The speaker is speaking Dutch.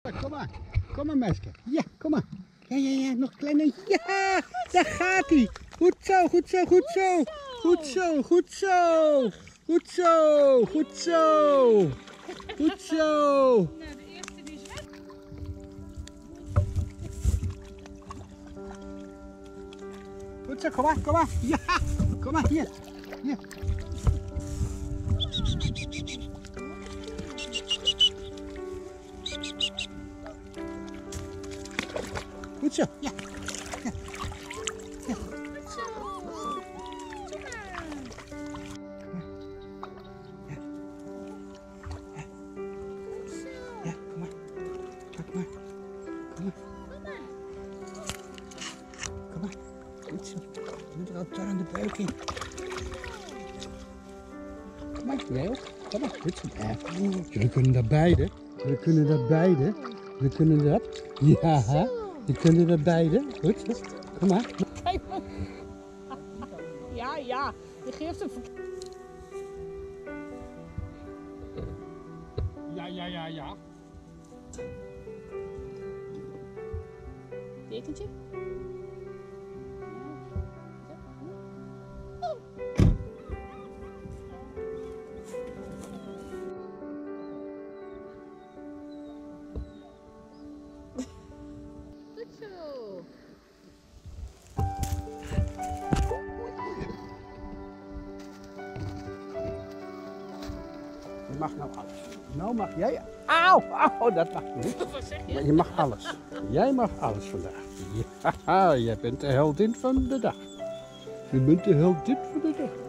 Kom maar meisje. Ja, kom maar. Ja, nog kleiner. Ja, daar gaat hij. Goed zo. Goed zo. Goed zo. Goed zo. Goed zo. Goed zo. Goed zo. Nou, de eerste die is weg. Goed zo, kom maar. Ja, kom maar, hier. Goed zo, ja. Goed zo. Ja, kom maar. Goed zo. Je moet er al door aan de buik in. Kom maar, jij ook. Kom maar, goed zo. Jullie kunnen dat beide. We kunnen dat. Ja, we kunnen dat beide. Goed zo. Kom maar. Kijk maar. Ja, je geeft hem verkeerd. Ja. Dekentje? Goed zo. Je mag nou alles. Nou mag jij... Auw, dat mag niet. Wat zeg je? Maar je mag alles. Jij mag alles vandaag. Ja, jij bent de heldin van de dag. Je bent de heldin van de dag.